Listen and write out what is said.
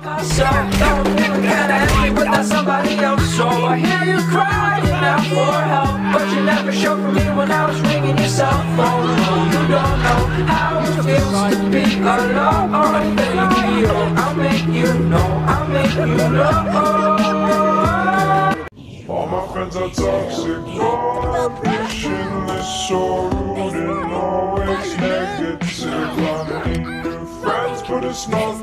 So don't feel kinda empty without somebody else. So I hear you crying out for help, but you never showed for me when I was ringing your cell phone. You don't know how it feels to be alone, baby. Oh, I'll make you know, I'll make you know. All my friends are toxic, passionless, so rude and always negative. I need new friends, but it's not